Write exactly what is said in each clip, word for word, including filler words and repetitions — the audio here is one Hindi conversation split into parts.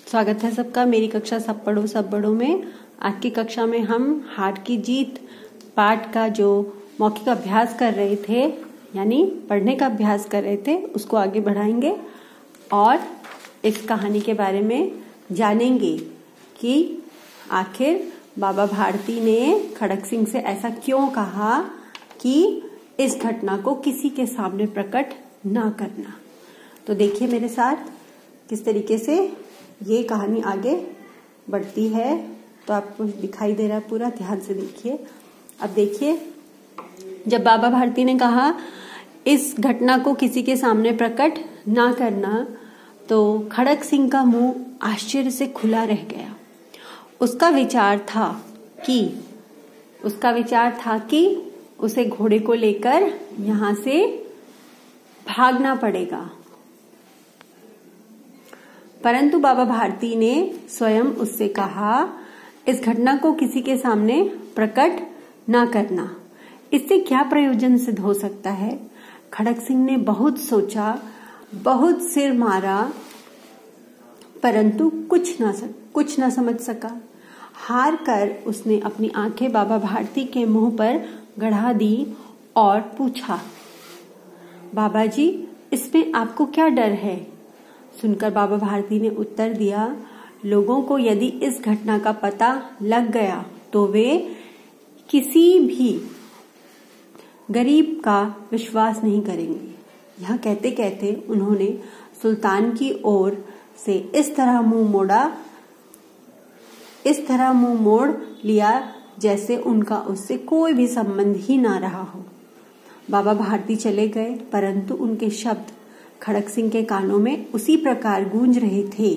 स्वागत है सबका मेरी कक्षा सब पढ़ो सब बड़ो में। आज की कक्षा में हम हार की जीत पाठ का जो मौखिक अभ्यास कर रहे थे, यानी पढ़ने का अभ्यास कर रहे थे, उसको आगे बढ़ाएंगे और इस कहानी के बारे में जानेंगे कि आखिर बाबा भारती ने खड़क सिंह से ऐसा क्यों कहा कि इस घटना को किसी के सामने प्रकट ना करना। तो देखिए मेरे साथ किस तरीके से ये कहानी आगे बढ़ती है। तो आपको दिखाई दे रहा है पूरा, ध्यान से देखिए। अब देखिए, जब बाबा भारती ने कहा इस घटना को किसी के सामने प्रकट ना करना, तो खड़क सिंह का मुंह आश्चर्य से खुला रह गया। उसका विचार था कि उसका विचार था कि उसे घोड़े को लेकर यहां से भागना पड़ेगा, परंतु बाबा भारती ने स्वयं उससे कहा इस घटना को किसी के सामने प्रकट ना करना। इससे क्या प्रयोजन सिद्ध हो सकता है? खड़क सिंह ने बहुत सोचा, बहुत सिर मारा, परंतु कुछ ना सक, कुछ ना समझ सका। हार कर उसने अपनी आंखें बाबा भारती के मुंह पर गड़ा दी और पूछा, बाबा जी, इसमें आपको क्या डर है? सुनकर बाबा भारती ने उत्तर दिया, लोगों को यदि इस घटना का पता लग गया तो वे किसी भी गरीब का विश्वास नहीं करेंगे। यह कहते कहते उन्होंने सुल्तान की ओर से इस तरह मुंह मोड़ा इस तरह मुंह मोड़ लिया जैसे उनका उससे कोई भी संबंध ही ना रहा हो। बाबा भारती चले गए, परंतु उनके शब्द खड़क सिंह के कानों में उसी प्रकार गूंज रहे थे।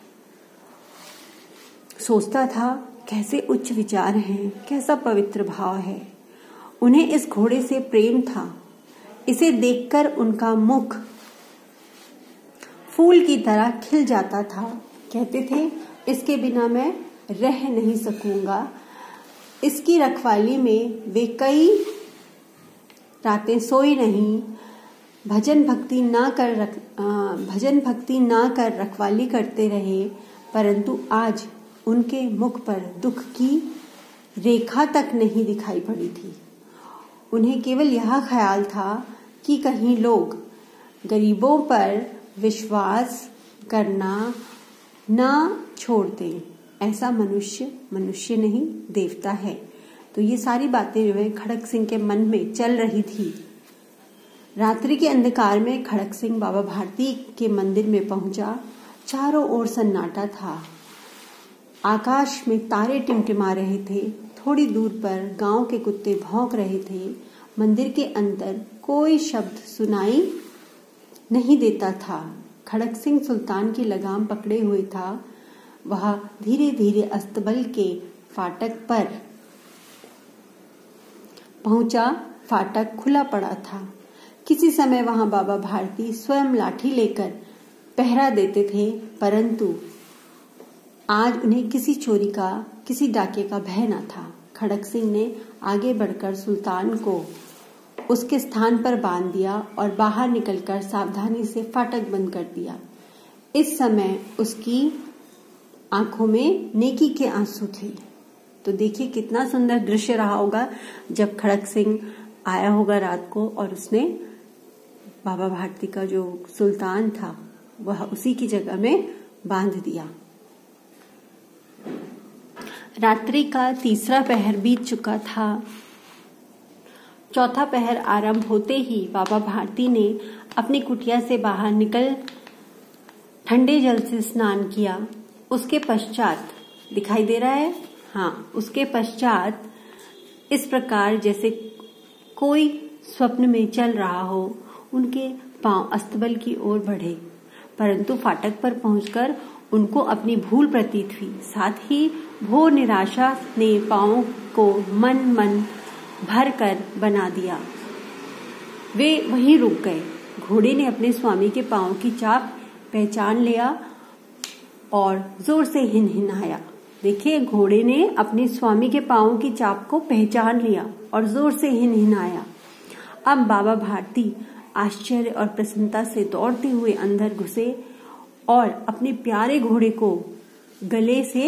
सोचता था, कैसे उच्च विचार हैं, कैसा पवित्र भाव है। उन्हें इस घोड़े से प्रेम था। इसे देखकर उनका मुख फूल की तरह खिल जाता था। कहते थे, इसके बिना मैं रह नहीं सकूंगा। इसकी रखवाली में वे कई रातें सोई नहीं, भजन भक्ति ना कर रख भजन भक्ति ना कर रखवाली करते रहे, परंतु आज उनके मुख पर दुख की रेखा तक नहीं दिखाई पड़ी थी। उन्हें केवल यह ख्याल था कि कहीं लोग गरीबों पर विश्वास करना ना छोड़ दें। ऐसा मनुष्य मनुष्य नहीं देवता है। तो ये सारी बातें जो है खड़क सिंह के मन में चल रही थी। रात्रि के अंधकार में खड़क सिंह बाबा भारती के मंदिर में पहुंचा। चारों ओर सन्नाटा था। आकाश में तारे टिमटिमा रहे थे। थोड़ी दूर पर गांव के कुत्ते भौंक रहे थे। मंदिर के अंदर कोई शब्द सुनाई नहीं देता था। खड़क सिंह सुल्तान की लगाम पकड़े हुए था। वह धीरे धीरे अस्तबल के फाटक पर पहुंचा। फाटक खुला पड़ा था। किसी समय वहां बाबा भारती स्वयं लाठी लेकर पहरा देते थे, परंतु आज उन्हें किसी चोरी का, किसी डाके का भय न था। खड़क सिंह ने आगे बढ़कर सुल्तान को उसके स्थान पर बांध दिया और बाहर निकलकर सावधानी से फाटक बंद कर दिया। इस समय उसकी आंखों में नेकी के आंसू थे। तो देखिए कितना सुंदर दृश्य रहा होगा जब खड़क सिंह आया होगा रात को और उसने बाबा भारती का जो सुल्तान था वह उसी की जगह में बांध दिया। रात्रि का तीसरा पहर बीत चुका था। चौथा पहर आरंभ होते ही बाबा भारती ने अपनी कुटिया से बाहर निकल ठंडे जल से स्नान किया। उसके पश्चात दिखाई दे रहा है, हाँ, उसके पश्चात इस प्रकार जैसे कोई स्वप्न में चल रहा हो, उनके पांव अस्तबल की ओर बढ़े, परंतु फाटक पर पहुंचकर उनको अपनी भूल प्रतीत हुई। साथ ही घोर निराशा ने पांवों को मन मन भर कर बना दिया। वे वहीं रुक गए। घोड़े ने अपने स्वामी के पांव की चाप पहचान लिया और जोर से हिनहिनाया। देखिए, घोड़े ने अपने स्वामी के पांव की चाप को पहचान लिया और जोर से हिनहिनाया। अब बाबा भारती आश्चर्य और प्रसन्नता से दौड़ते हुए अंदर घुसे और अपने प्यारे घोड़े को गले से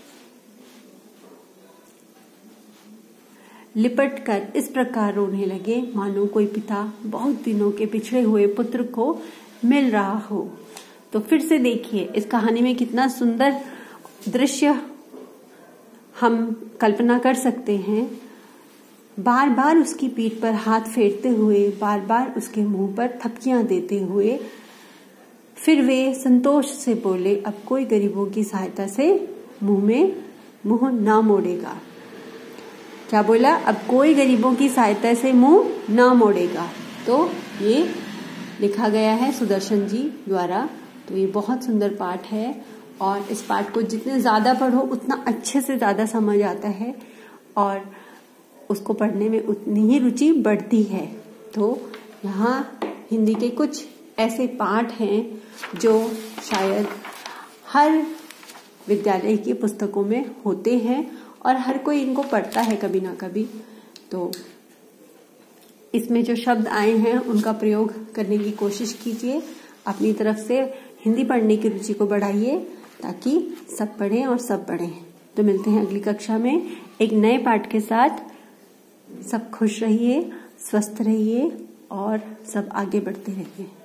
लिपट कर इस प्रकार रोने लगे मानो कोई पिता बहुत दिनों के पिछड़े हुए पुत्र को मिल रहा हो। तो फिर से देखिए इस कहानी में कितना सुंदर दृश्य हम कल्पना कर सकते हैं। बार बार उसकी पीठ पर हाथ फेरते हुए, बार बार उसके मुंह पर थपकियां देते हुए फिर वे संतोष से बोले, अब कोई गरीबों की सहायता से मुंह में मुंह ना मोड़ेगा। क्या बोला? अब कोई गरीबों की सहायता से मुंह ना मोड़ेगा। तो ये लिखा गया है सुदर्शन जी द्वारा। तो ये बहुत सुंदर पाठ है और इस पाठ को जितने ज्यादा पढ़ो उतना अच्छे से ज्यादा समझ आता है और उसको पढ़ने में उतनी ही रुचि बढ़ती है। तो यहाँ हिंदी के कुछ ऐसे पाठ हैं जो शायद हर विद्यालय की पुस्तकों में होते हैं और हर कोई इनको पढ़ता है कभी ना कभी। तो इसमें जो शब्द आए हैं उनका प्रयोग करने की कोशिश कीजिए। अपनी तरफ से हिंदी पढ़ने की रुचि को बढ़ाइए ताकि सब पढ़ें और सब पढ़ें। तो मिलते हैं अगली कक्षा में एक नए पाठ के साथ। सब खुश रहिए, स्वस्थ रहिए और सब आगे बढ़ते रहिए।